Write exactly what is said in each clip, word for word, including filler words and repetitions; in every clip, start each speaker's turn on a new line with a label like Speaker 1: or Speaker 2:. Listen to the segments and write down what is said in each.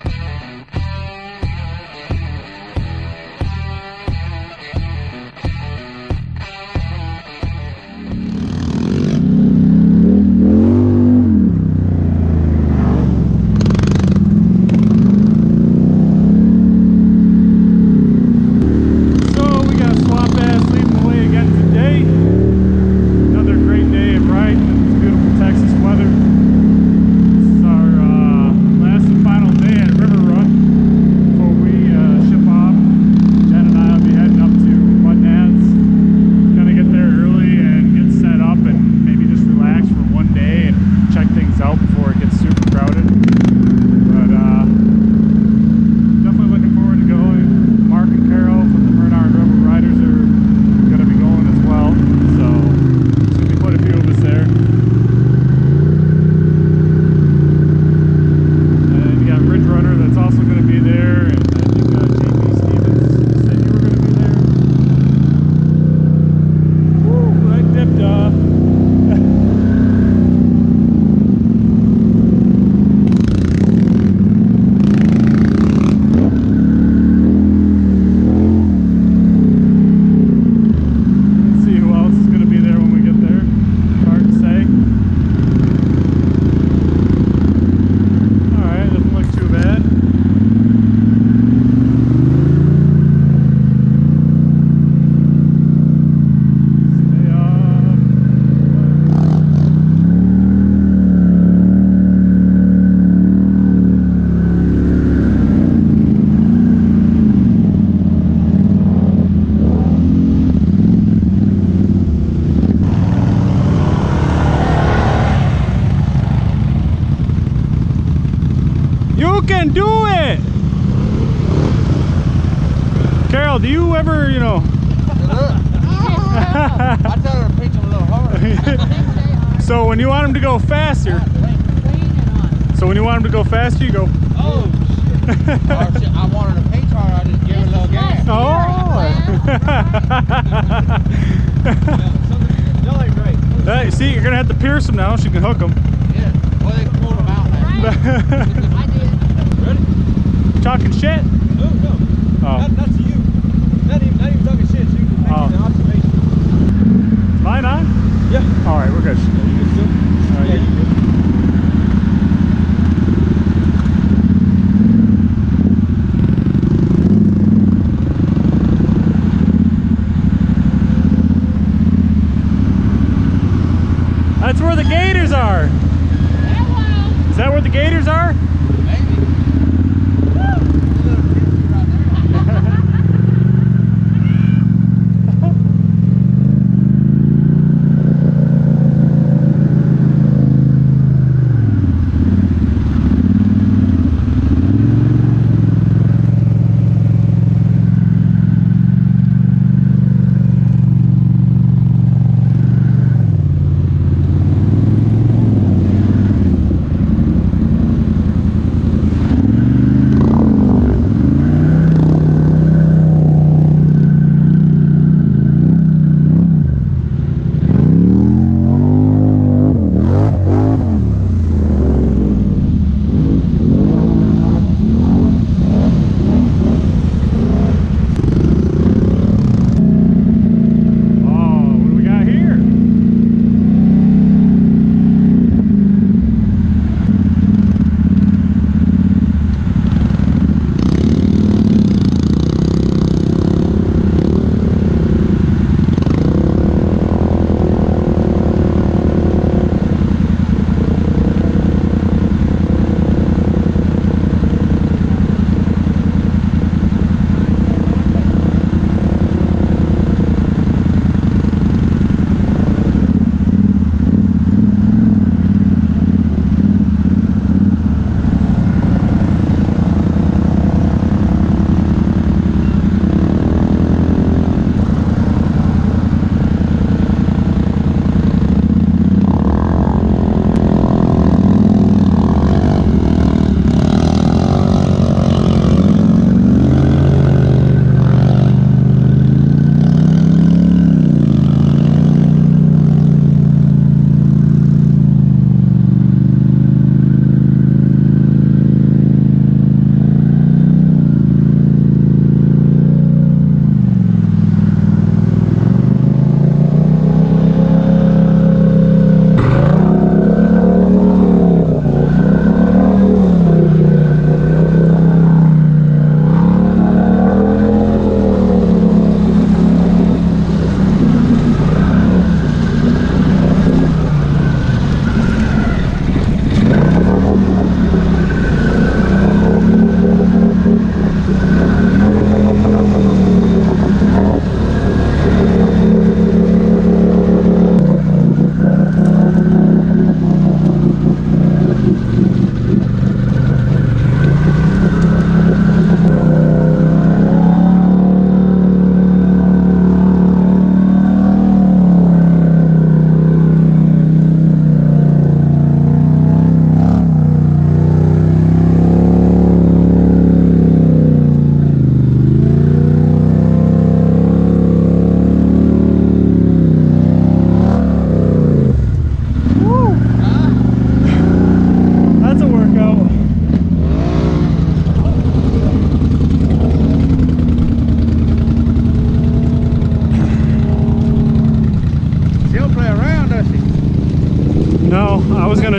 Speaker 1: can do it! Carol, do you ever, you know...
Speaker 2: I tell her to pinch him a little harder.
Speaker 1: So when you want him to go faster... So when you want him to go faster, you go...
Speaker 2: Oh, shit. Oh, shit. I want her to pinch harder, I just give her a little gas.
Speaker 1: Oh! Hey, see, you're gonna have to pierce him now. She can hook him.
Speaker 2: Yeah. Well, they pulled him out now.
Speaker 3: Right. I did.
Speaker 2: Ready?
Speaker 1: Talking shit?
Speaker 2: No, no.
Speaker 1: Oh.
Speaker 2: Not, not to you. Not even, not even talking shit. You just making
Speaker 1: Oh.
Speaker 2: the observation.
Speaker 1: Is mine on?
Speaker 2: Yeah.
Speaker 1: All right, we're good.
Speaker 2: Yeah, you good still?
Speaker 1: All right,
Speaker 2: Yeah,
Speaker 1: you-
Speaker 2: you good.
Speaker 1: That's where the gators are.
Speaker 3: Hello.
Speaker 1: Is that where the gators are?
Speaker 2: Maybe. Woo! A little gypsy right there.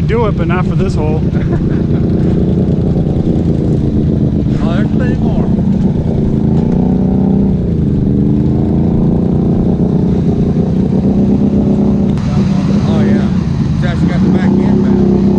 Speaker 1: I'd do it, but not for this hole.
Speaker 2: Oh, there's plenty more. Oh yeah, it's actually got the back end back.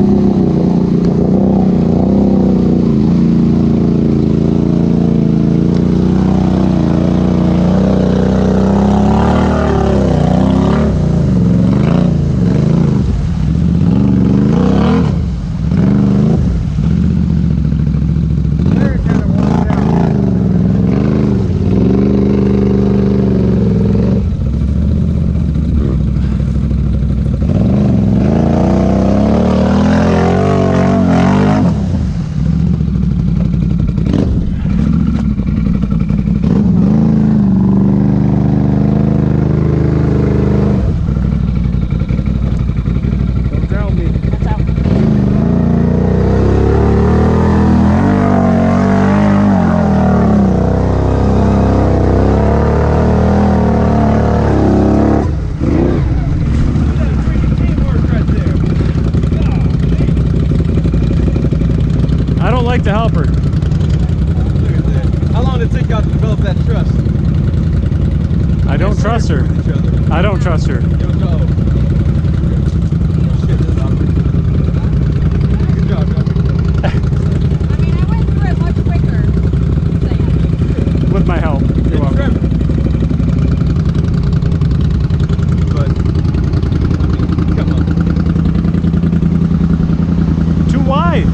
Speaker 1: To help her.
Speaker 2: Look at that. How long did it take y'all to develop that trust?
Speaker 1: I don't trust her.
Speaker 2: With each other.
Speaker 1: I don't trust her.
Speaker 2: Yo, no. Shit, this is awkward. Good job, Johnny.
Speaker 3: I mean, I went through it much quicker.
Speaker 1: With my help. You're welcome.
Speaker 2: But, I mean, come on.
Speaker 1: Too wide.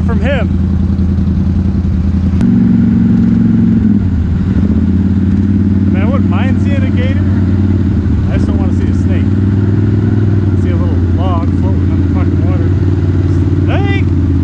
Speaker 1: from him. I mean, I wouldn't mind seeing a gator. I just don't want to see a snake. See a little log floating on the fucking water. Snake!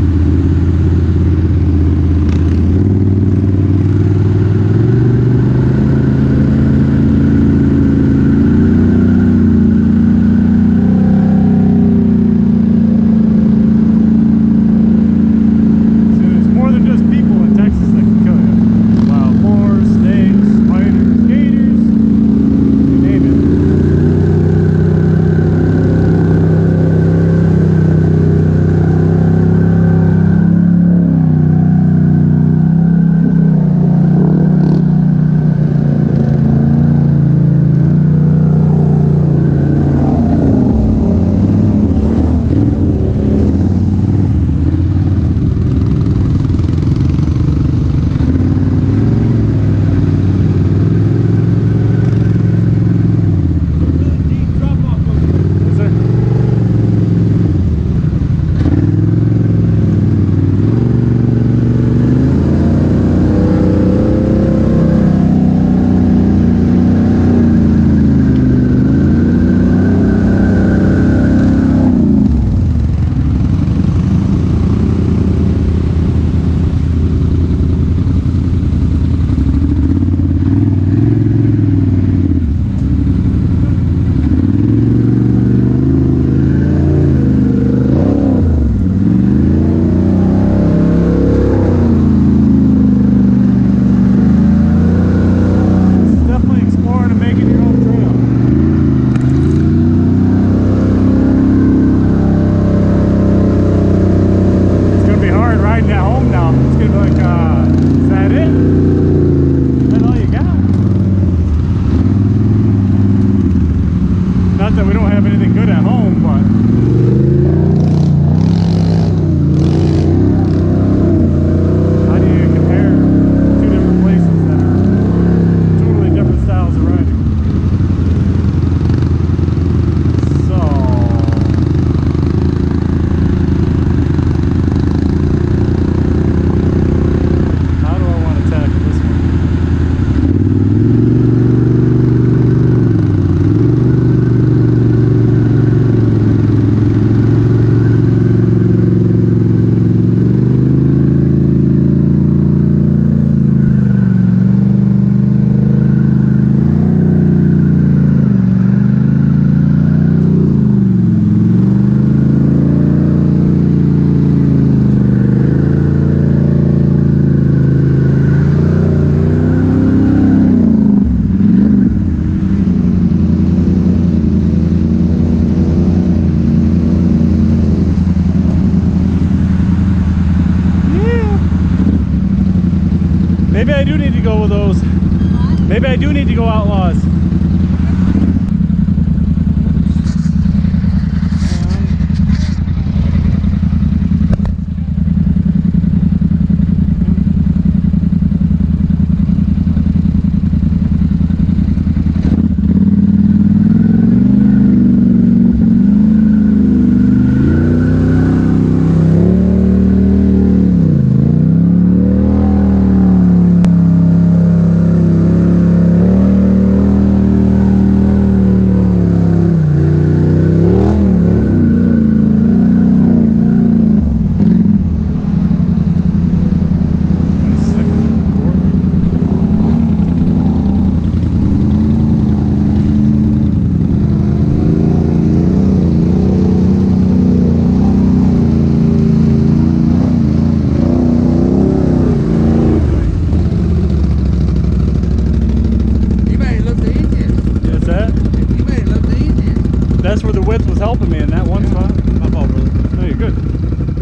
Speaker 1: Maybe I do need to go with those. Maybe I do need to go Outlaws. That's where the width was helping me in that one spot.
Speaker 2: My fault, brother.
Speaker 1: No, you're good.